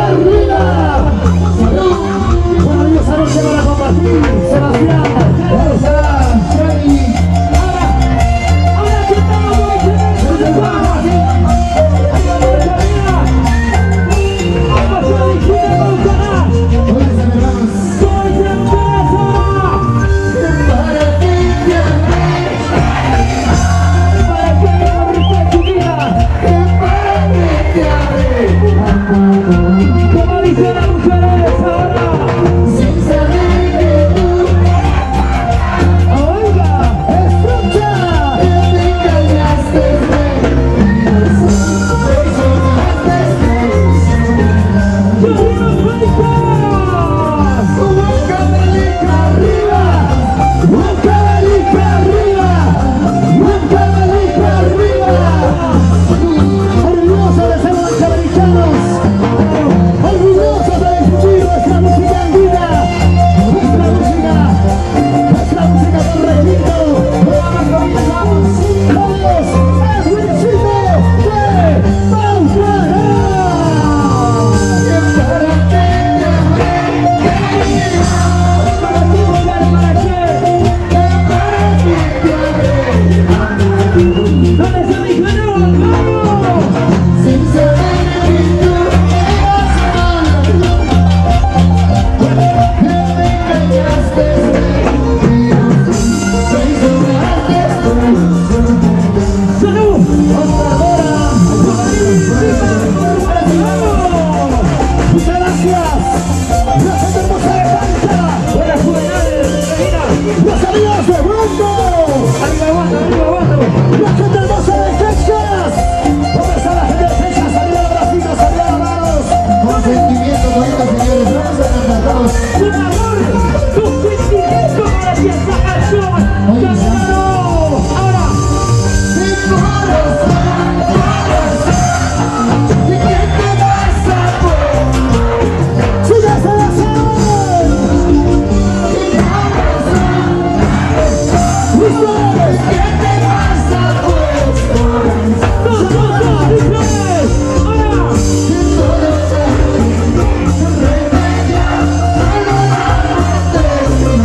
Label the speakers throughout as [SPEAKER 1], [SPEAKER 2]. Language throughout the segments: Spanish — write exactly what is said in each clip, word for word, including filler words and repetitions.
[SPEAKER 1] Ahora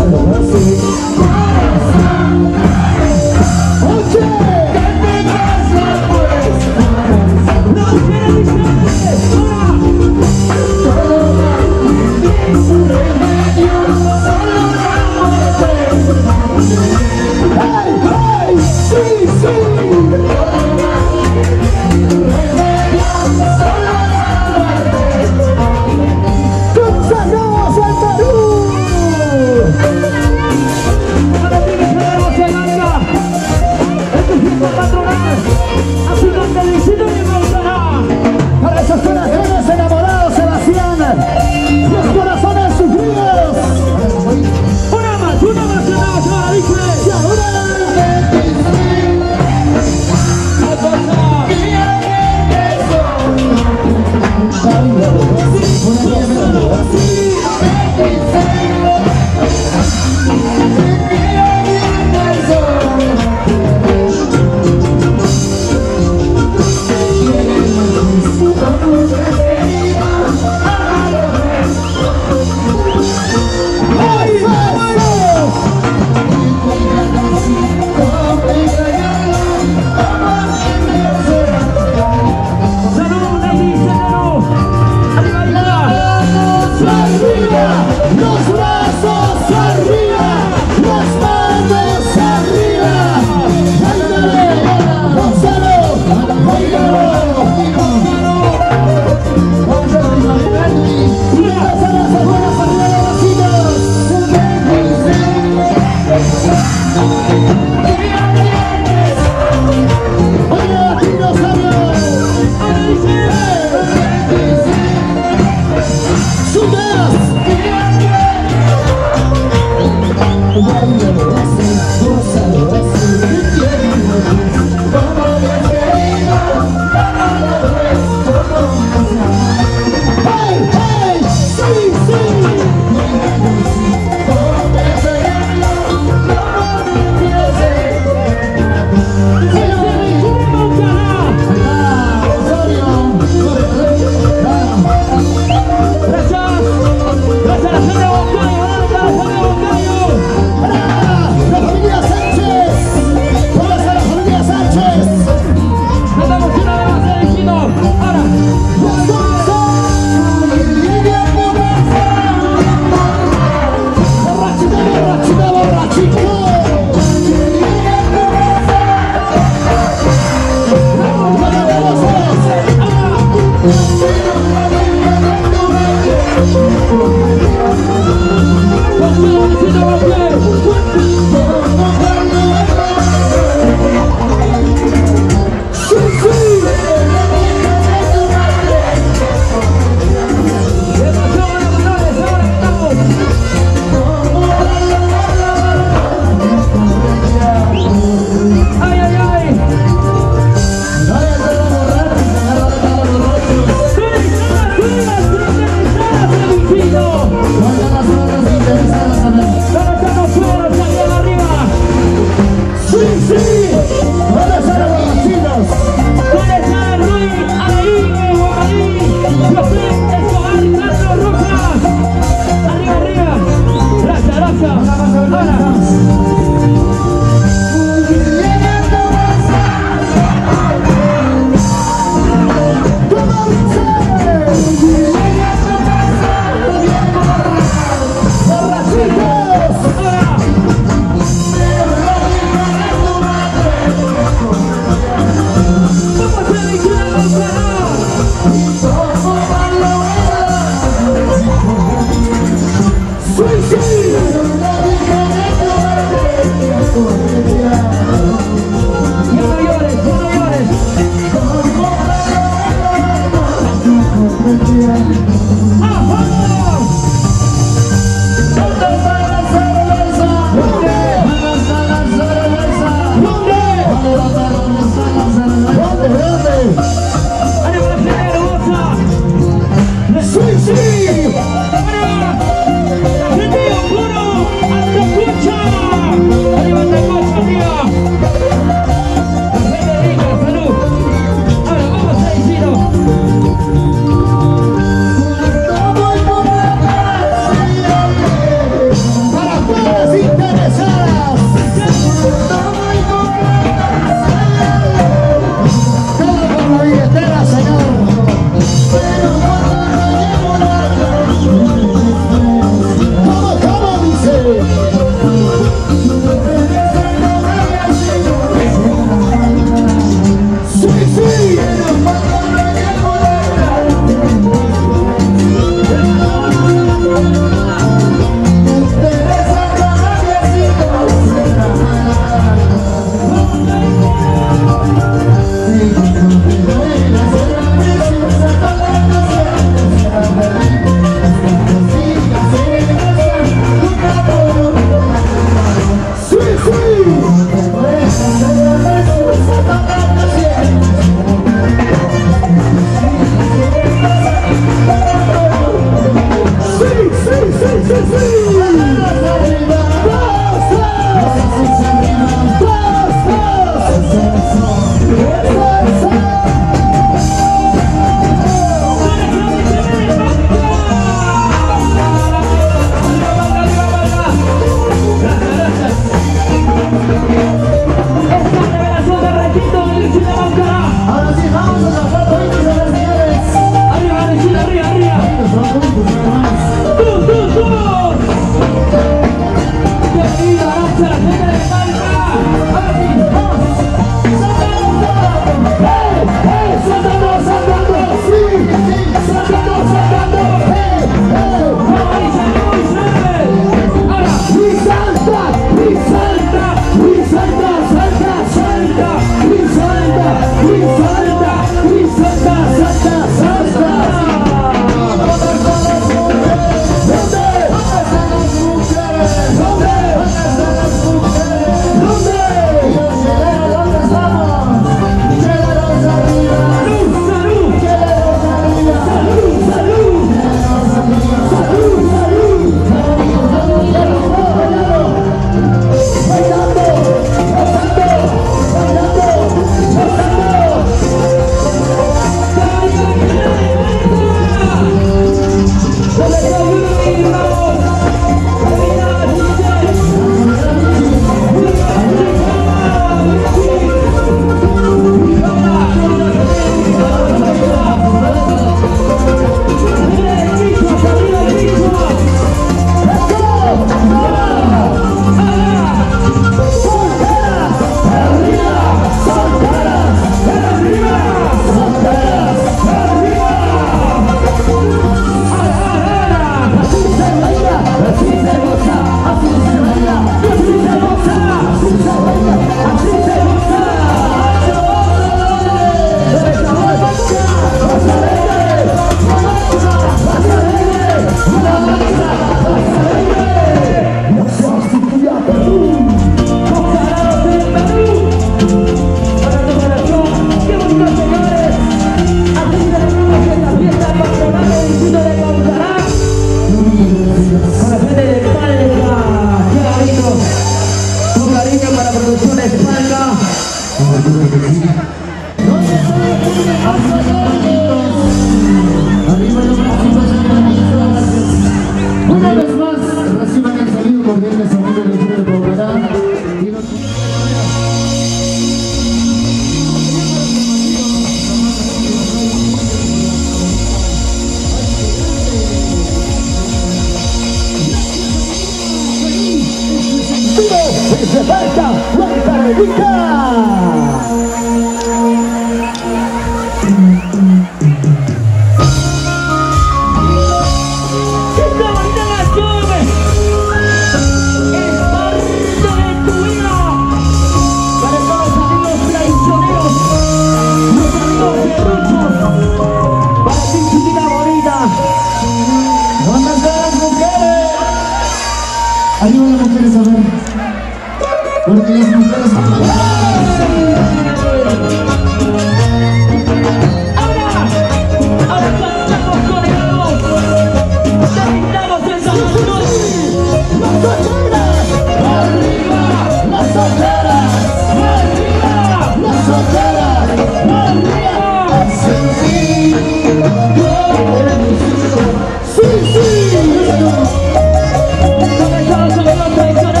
[SPEAKER 1] Sí, sí.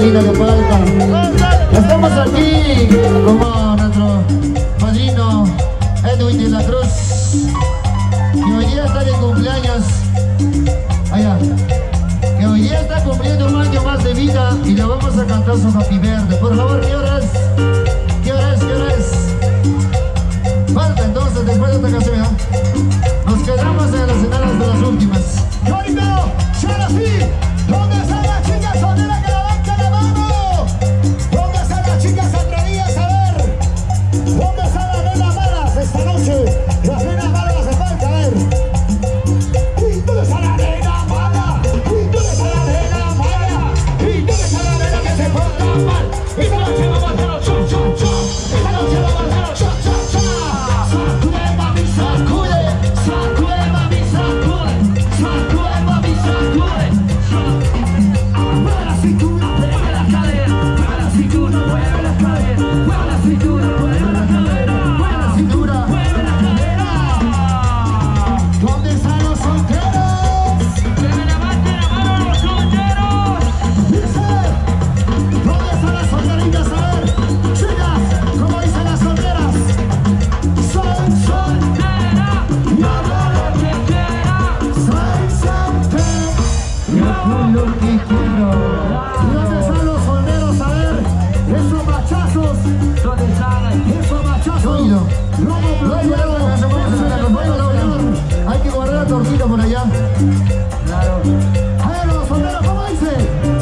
[SPEAKER 1] linda que falta. Estamos aquí como nuestro padrino Edwin de la Cruz, que hoy día está de cumpleaños. Allá, que hoy día está cumpliendo un año más de vida y le vamos a cantar su Happy Birthday. Por favor, ¿qué hora es? ¿Qué hora es? ¿Qué hora es? Falta entonces, después de esta canción, ¿eh? Nos quedamos en las escenas de las últimas.
[SPEAKER 2] Yo ahorita, ahora sí, ¿dónde están las chicas solteras que levantan la mano? ¿Dónde están las chicas atrevidas? A ver, ¿dónde están las nenas malas esta noche? Las nenas malas hace falta, a ver. ¿Y dónde está la nena mala? ¿Y dónde está la nena mala? ¿Y dónde está la nena que se porta mal? Esta noche vamos a hacerlo chum chum chum. Esta noche vamos a hacerlo chum chum chum. Sacude mami, sacude, sacude mami, sacude, sacude mami, sacude. Mueve la cintura, mueve la cadera, mueve la cintura, mueve la cadera, mueve la cintura, mueve la cadera, mueve la cintura, mueve la cadera. ¿Dónde están los solteros? Que me levanten la mano los solteros. Dice, ¿dónde están las solteritas? A ver, chicas, ¿cómo dicen las solteras? Soy soltera y hago lo que quiera. Soy soltera y hago lo que quiero. ¿Y dónde están los solteros? A ver, esos machazos. ¿Dónde están? Esos machazos.
[SPEAKER 1] Oído.
[SPEAKER 2] Lomo
[SPEAKER 1] No hay
[SPEAKER 2] bloqueado.
[SPEAKER 1] nada, se puede hacer la cosa. Hay que guardar la tortita por allá.
[SPEAKER 2] Claro. A ver, los solteros, ¿cómo dice?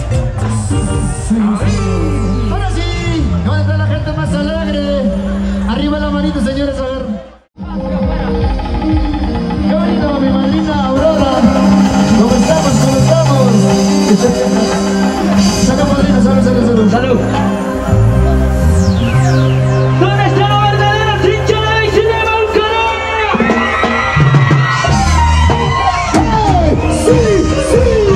[SPEAKER 1] Ahora sí, ¿dónde está la gente más alegre? Arriba la manita, señores, a ver. Qué bonito, mi madrina Aurora. ¿Cómo estamos? ¿Cómo estamos? Salud, madrina, salud, salud, salud.
[SPEAKER 2] Salud. ¿Dónde está la verdadera trinchera de Cinema Bucaramanga? ¡Sí, sí, sí!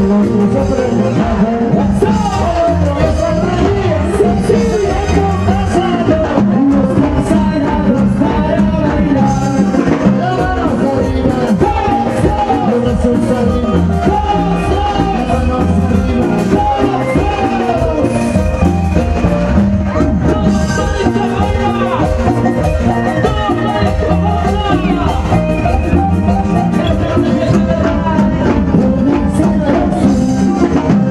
[SPEAKER 2] Thank you.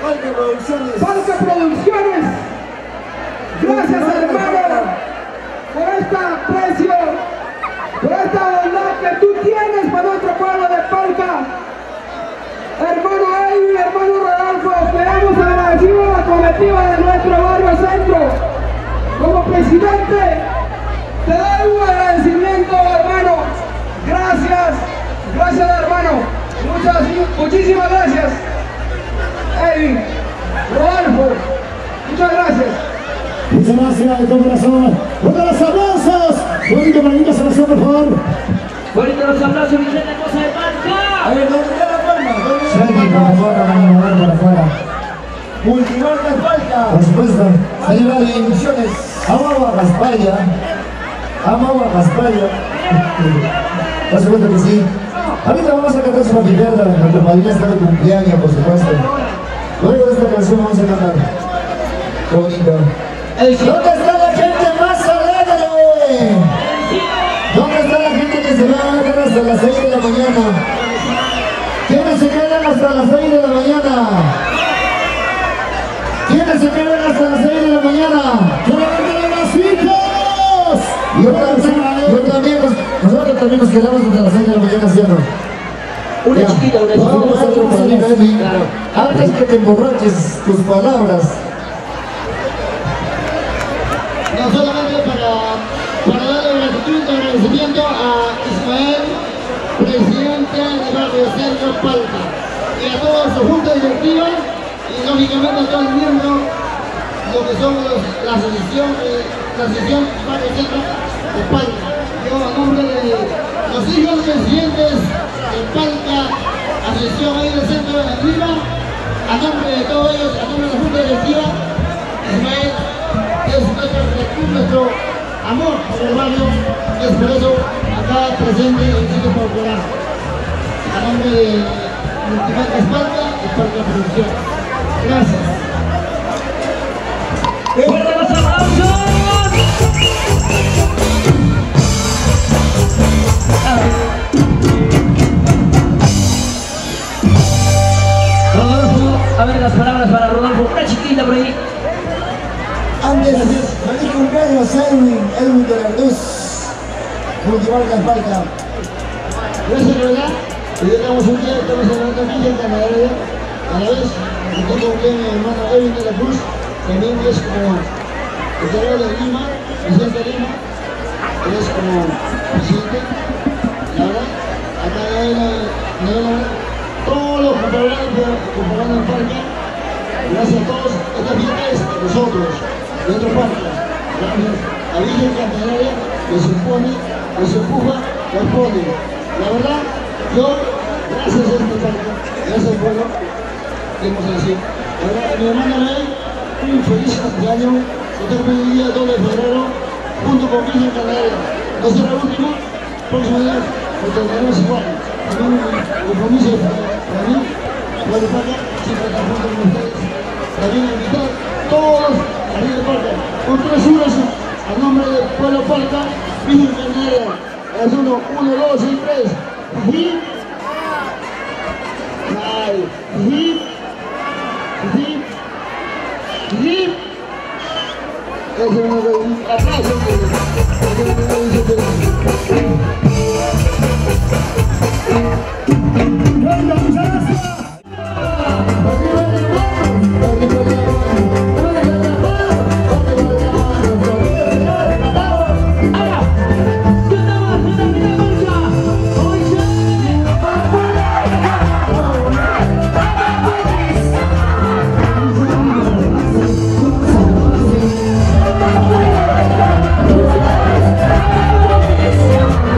[SPEAKER 2] Palca Producciones.
[SPEAKER 3] Palca Producciones. Gracias, hermano, por este aprecio, por esta bondad que tú tienes para nuestro pueblo de Palca. Hermano Edwin, hermano Rodolfo, queremos agradecer a la colectiva de nuestro barrio centro. Como presidente, te doy un agradecimiento, hermano. Gracias, gracias, hermano. Muchas, muchísimas gracias, Edwin, Rodolfo. Muchas gracias.
[SPEAKER 2] Muchas gracias de todo corazón. ¡Fuerte los aplausos! Bonito para niños, oración, por favor.
[SPEAKER 4] Bonito los aplausos, Vicente Cosa de Palca.
[SPEAKER 2] A ver, ¿dónde está la palma?
[SPEAKER 1] Suelten, por favor, hermano, por por afuera.
[SPEAKER 2] Multimarca Palca.
[SPEAKER 1] Por supuesto, señora de emisiones, Amagua Raspalla. Amagua Raspalla. Por supuesto que sí. Ahorita vamos a cantar su familiarda, nuestra madrina está de cumpleaños, por supuesto. Luego de esta canción vamos a cantar. Qué bonito. ¿Dónde está la gente más alegre? ¿Dónde está la gente que se va a quedar hasta las seis de la mañana? ¿Quiénes se quedan hasta las seis de la mañana? ¿Quiénes se quedan hasta las seis de la mañana?
[SPEAKER 2] ¡Que levanten los hijos!
[SPEAKER 1] Yo también, yo también nos, nosotros también nos quedamos hasta las seis de la mañana, ¿cierto?
[SPEAKER 4] Una
[SPEAKER 1] Ya.
[SPEAKER 4] chiquita, una
[SPEAKER 1] Vamos a hacer
[SPEAKER 4] chiquita.
[SPEAKER 1] un saludo, Edwin.
[SPEAKER 4] Claro.
[SPEAKER 1] Antes que te emborraches tus palabras.
[SPEAKER 5] No solamente para, para darle gratitud y agradecimiento a Ismael, presidente del barrio Centro Palca, y a toda su junta directiva y lógicamente a todo el miembro, lo que somos los, la asociación, eh, la asociación Barrio Centro de Palca. Yo a nombre de los hijos presidentes de Palca, asociación ahí del centro de arriba, a nombre de todos ellos, a nombre de la junta directiva, Ismael es nuestro, nuestro amor por el barrio, es por eso acá presente en el sitio popular. A nombre de Multimarcas Palca y Palca Producción. Gracias.
[SPEAKER 4] ¡Fuerte los aplausos! Rodolfo, a ver las palabras para Rodolfo, una chiquita por ahí.
[SPEAKER 2] Antes, feliz cumpleaños, Edwin, Edwin de la Cruz. Multimarca Palca.
[SPEAKER 5] Gracias, de verdad. Hoy estamos un día, estamos celebrando aquí en Canadá. A la vez, y tengo un día mi hermano Edwin de la Cruz, también es como el senador de Lima, presidente de Lima, él es como presidente. La verdad, acá hay la, la, la, todos los compañeros comparando en Palca, gracias a todos, esta fiesta es de nosotros, de otro Palca. Gracias a Virgen Candelaria, les impone, les empuja, les pone. La verdad, yo, gracias a este Palca, gracias al pueblo, ¿qué hemos a decir? La verdad, a mi hermana Rey, un feliz cumpleaños, que termine el día dos de febrero, junto con Virgen Candelaria. No será el último, próximo día, porque tenemos igual. También un compromiso para mí, para el Palca, siempre estar junto con ustedes. También invitar a todos a Río de Palca, con tres unos, a nombre del pueblo Palca, Virgen Candelaria. Es uno, uno, dos y tres. Hip. Ay, hip. Hip. Hip. Es un aplauso.
[SPEAKER 2] Venga, muchas gracias.
[SPEAKER 3] Gracias.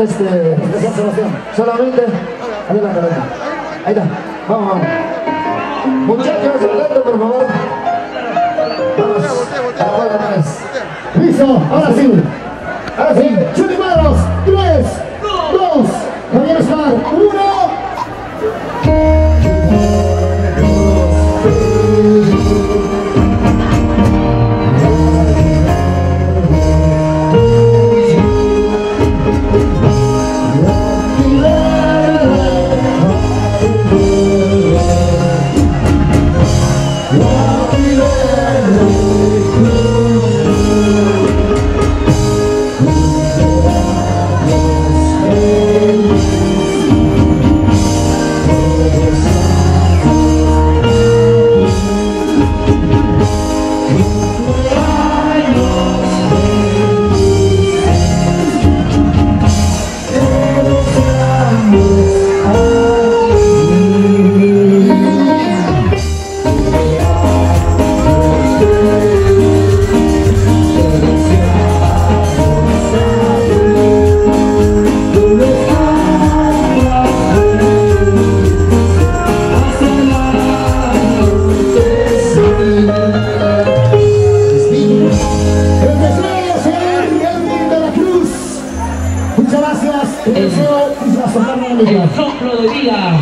[SPEAKER 1] solamente este... Solamente... Ahí la cabeza. Ahí está. Vamos, vamos. Muchachos, adelante, por favor. Vamos.
[SPEAKER 2] Listo, ahora sí. Ahora sí. Chulimanos. Tres, dos, Javier Oscar. Uno.
[SPEAKER 4] El soplo de vida.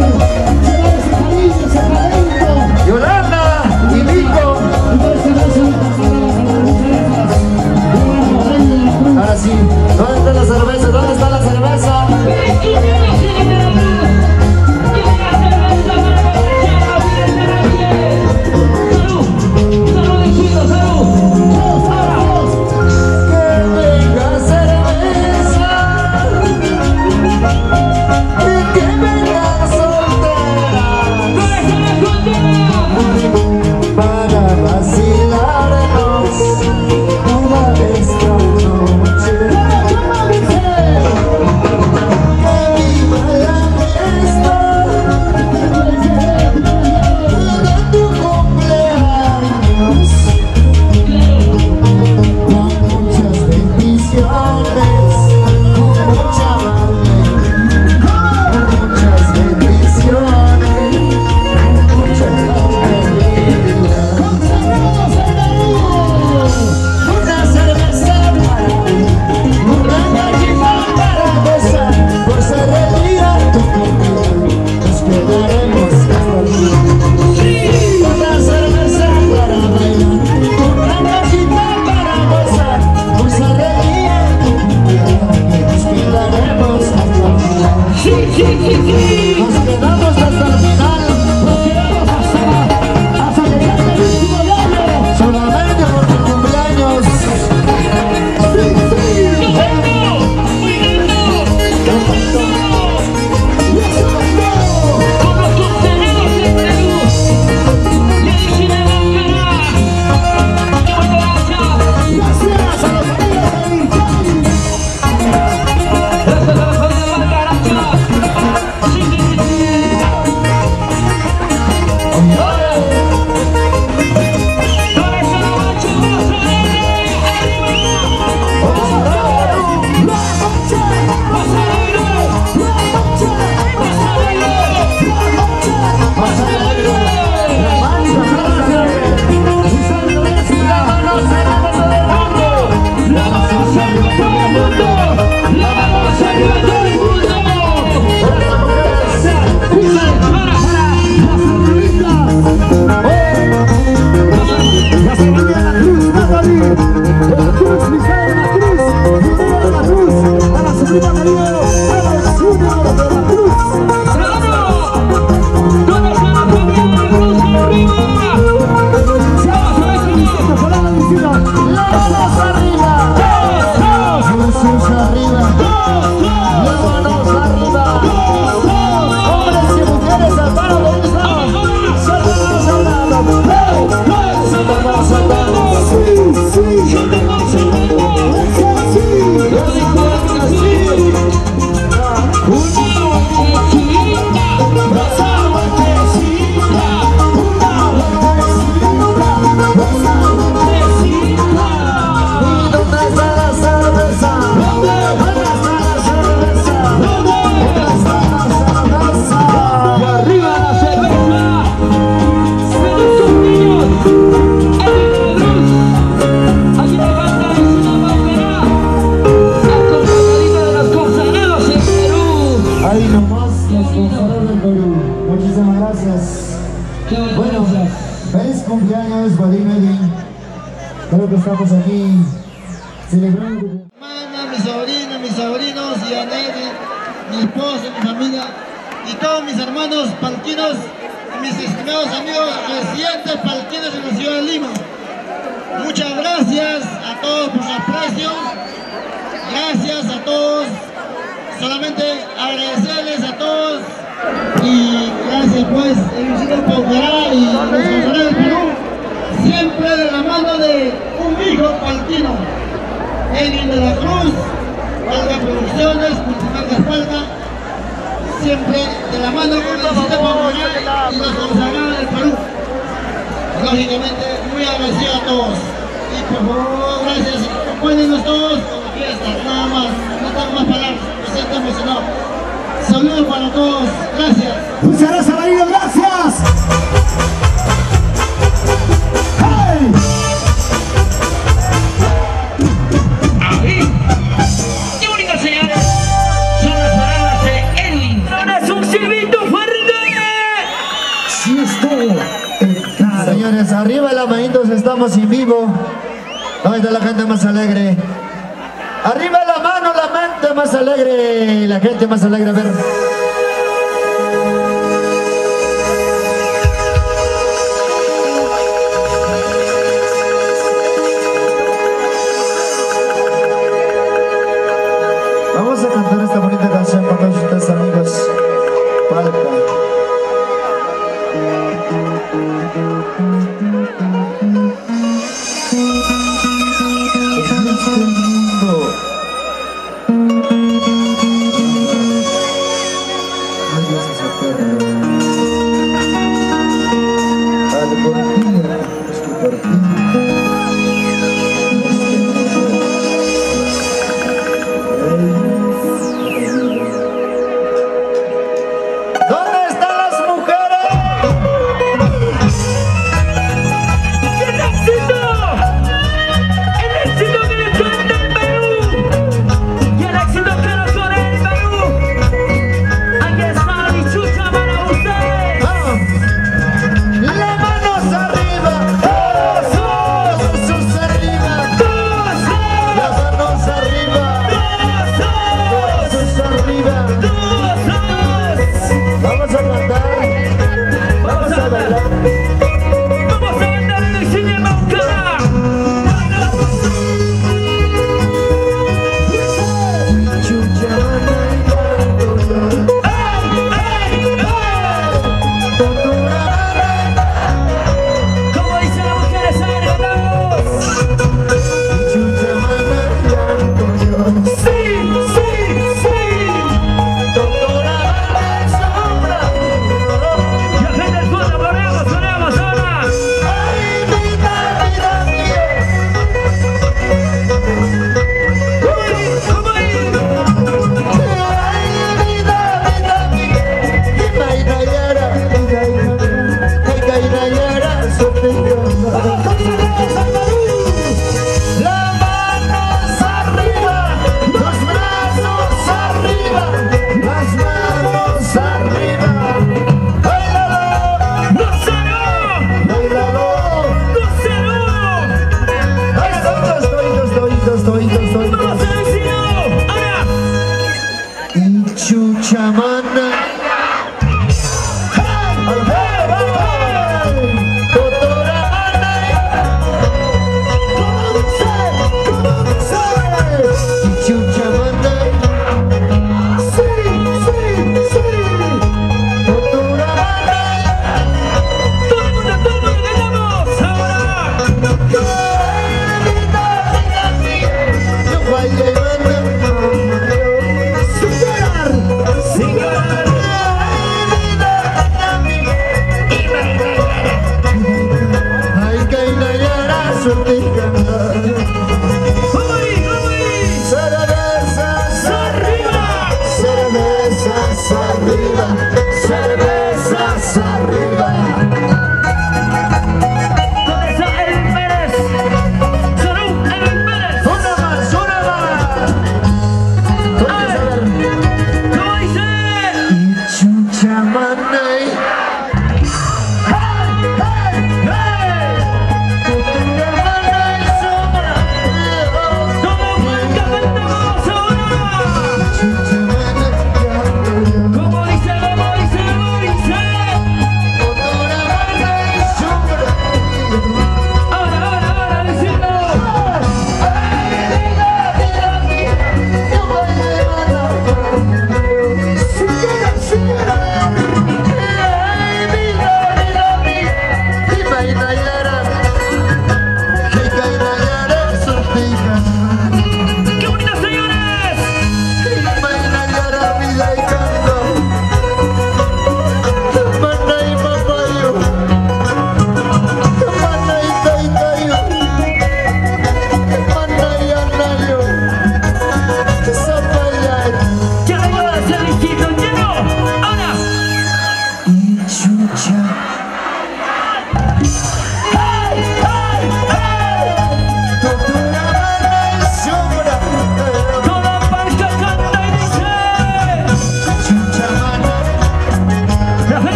[SPEAKER 1] Yolanda y Nico. padrino Edwin. Creo que estamos aquí celebrando.
[SPEAKER 5] Hermana, mis sobrinos, mis sobrinos y a Nelly, mi esposa, mi familia y todos mis hermanos palquinos y mis estimados amigos residentes palquinos en la ciudad de Lima. Muchas gracias a todos por su aprecio. Gracias a todos. Solamente agradecerles a todos. Y gracias pues, el Instituto Popular y los Consejos del Perú. Siempre de la mano de un hijo palquino. Edwin de la Cruz, Palca Producciones, Multimarcas Palca, siempre de la mano con el Instituto Popular y los consagrados del Perú. Lógicamente, muy agradecido a todos. Y por favor, gracias, acompáñenos todos con la fiesta, nada más, no tengo más palabras, me siento emocionado. Saludos para todos, gracias.
[SPEAKER 2] Muchas gracias, Marino, gracias. ¡Hey!
[SPEAKER 4] ¡Qué bonitas señores! Son las palabras de Edwin. ¡Ahora es un silbito fuerte!
[SPEAKER 2] Sí, estoy.
[SPEAKER 1] Señores, arriba la manitos, estamos en vivo. ¿Dónde está la gente más alegre? Arriba la mano, la mente más alegre. La gente más alegre, a ver. Vamos a cantar esta bonita canción para todos ustedes.